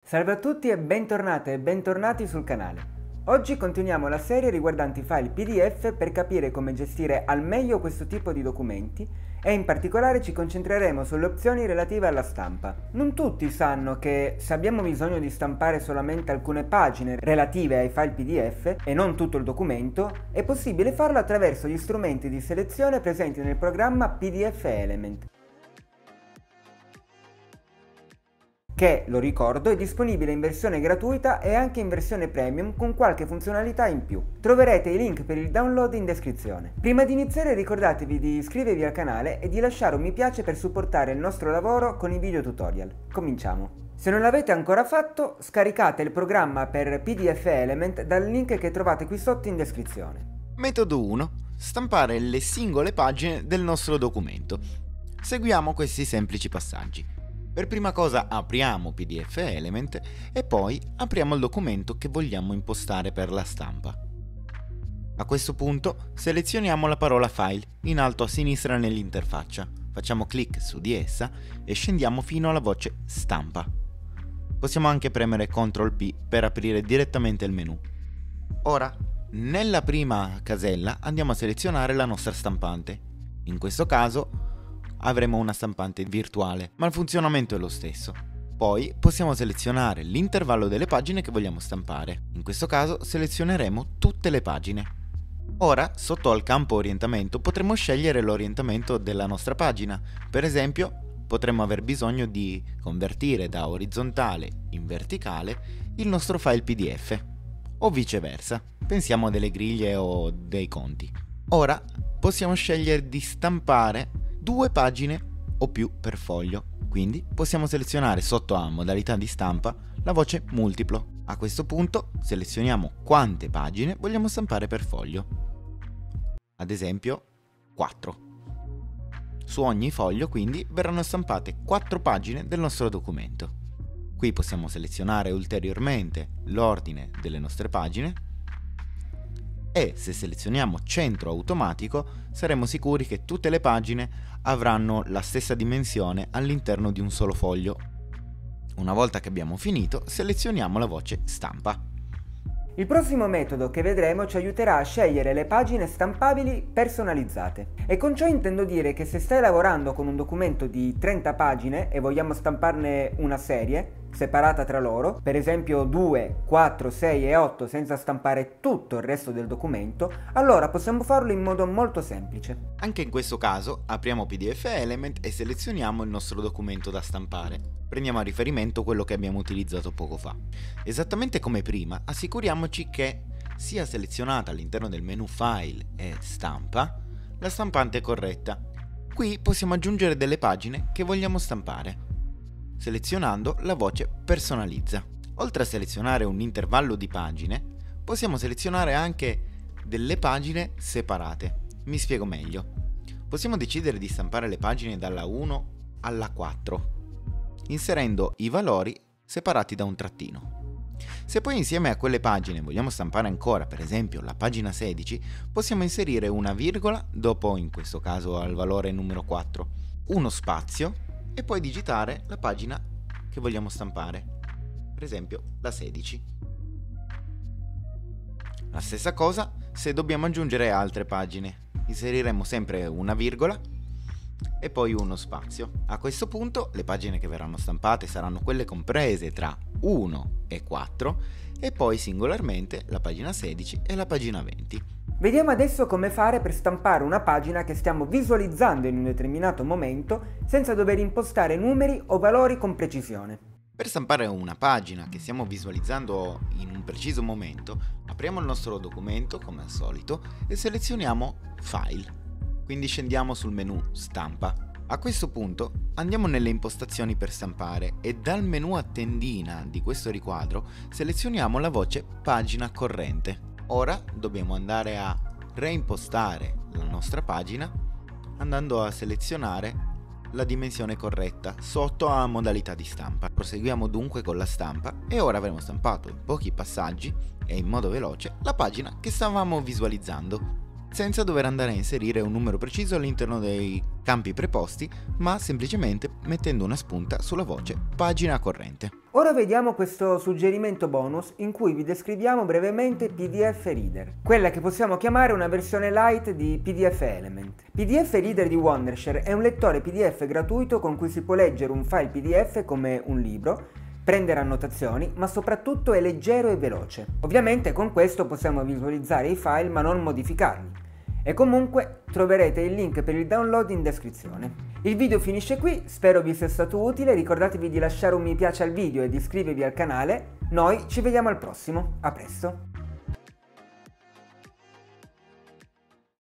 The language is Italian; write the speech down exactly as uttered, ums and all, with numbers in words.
Salve a tutti e bentornate e bentornati sul canale. Oggi continuiamo la serie riguardante i file P D F per capire come gestire al meglio questo tipo di documenti e in particolare ci concentreremo sulle opzioni relative alla stampa. Non tutti sanno che se abbiamo bisogno di stampare solamente alcune pagine relative ai file P D F e non tutto il documento, è possibile farlo attraverso gli strumenti di selezione presenti nel programma P D F Element, che, lo ricordo, è disponibile in versione gratuita e anche in versione premium con qualche funzionalità in più. Troverete i link per il download in descrizione. Prima di iniziare ricordatevi di iscrivervi al canale e di lasciare un mi piace per supportare il nostro lavoro con i video tutorial. Cominciamo! Se non l'avete ancora fatto, scaricate il programma per P D F Element dal link che trovate qui sotto in descrizione. Metodo uno. Stampare le singole pagine del nostro documento. Seguiamo questi semplici passaggi. Per prima cosa apriamo P D F Element e poi apriamo il documento che vogliamo impostare per la stampa. A questo punto selezioniamo la parola File in alto a sinistra nell'interfaccia, facciamo clic su di essa e scendiamo fino alla voce Stampa. Possiamo anche premere control P per aprire direttamente il menu. Ora, nella prima casella andiamo a selezionare la nostra stampante. In questo caso avremo una stampante virtuale, ma il funzionamento è lo stesso. Poi possiamo selezionare l'intervallo delle pagine che vogliamo stampare. In questo caso selezioneremo tutte le pagine. Ora, sotto al campo orientamento, potremo scegliere l'orientamento della nostra pagina. Per esempio, potremmo aver bisogno di convertire da orizzontale in verticale il nostro file P D F, o viceversa. Pensiamo a delle griglie o dei conti. Ora possiamo scegliere di stampare due pagine o più per foglio, quindi possiamo selezionare sotto a modalità di stampa la voce multiplo. A questo punto selezioniamo quante pagine vogliamo stampare per foglio, ad esempio quattro. Su ogni foglio quindi verranno stampate quattro pagine del nostro documento. Qui possiamo selezionare ulteriormente l'ordine delle nostre pagine e se selezioniamo centro automatico saremo sicuri che tutte le pagine avranno la stessa dimensione all'interno di un solo foglio. Una volta che abbiamo finito, selezioniamo la voce Stampa. Il prossimo metodo che vedremo ci aiuterà a scegliere le pagine stampabili personalizzate. E con ciò intendo dire che se stai lavorando con un documento di trenta pagine e vogliamo stamparne una serie separata tra loro, per esempio due, quattro, sei e otto senza stampare tutto il resto del documento, allora possiamo farlo in modo molto semplice. Anche in questo caso apriamo P D F Element e selezioniamo il nostro documento da stampare. Prendiamo a riferimento quello che abbiamo utilizzato poco fa. Esattamente come prima, assicuriamoci che sia selezionata all'interno del menu File e Stampa la stampante corretta. Qui possiamo aggiungere delle pagine che vogliamo stampare, selezionando la voce Personalizza. Oltre a selezionare un intervallo di pagine, possiamo selezionare anche delle pagine separate. Mi spiego meglio. Possiamo decidere di stampare le pagine dalla uno alla quattro, inserendo i valori separati da un trattino. Se poi insieme a quelle pagine vogliamo stampare ancora, per esempio, la pagina sedici, possiamo inserire una virgola dopo, in questo caso al valore numero quattro, uno spazio e poi digitare la pagina che vogliamo stampare, per esempio la sedici. La stessa cosa se dobbiamo aggiungere altre pagine. Inseriremo sempre una virgola e poi uno spazio. A questo punto le pagine che verranno stampate saranno quelle comprese tra uno e quattro e poi singolarmente la pagina sedici e la pagina venti. Vediamo adesso come fare per stampare una pagina che stiamo visualizzando in un determinato momento senza dover impostare numeri o valori con precisione. Per stampare una pagina che stiamo visualizzando in un preciso momento, apriamo il nostro documento come al solito e selezioniamo File. Quindi scendiamo sul menu Stampa. A questo punto andiamo nelle impostazioni per stampare e dal menu a tendina di questo riquadro selezioniamo la voce Pagina corrente. Ora dobbiamo andare a reimpostare la nostra pagina andando a selezionare la dimensione corretta sotto a modalità di stampa. Proseguiamo dunque con la stampa e ora avremo stampato in pochi passaggi e in modo veloce la pagina che stavamo visualizzando, senza dover andare a inserire un numero preciso all'interno dei campi preposti, ma semplicemente mettendo una spunta sulla voce Pagina corrente. Ora vediamo questo suggerimento bonus in cui vi descriviamo brevemente P D F Reader, quella che possiamo chiamare una versione light di P D F Element. P D F Reader di Wondershare è un lettore P D F gratuito con cui si può leggere un file P D F come un libro, prendere annotazioni, ma soprattutto è leggero e veloce. Ovviamente con questo possiamo visualizzare i file ma non modificarli. E comunque troverete il link per il download in descrizione. Il video finisce qui, spero vi sia stato utile, ricordatevi di lasciare un mi piace al video e di iscrivervi al canale. Noi ci vediamo al prossimo, a presto!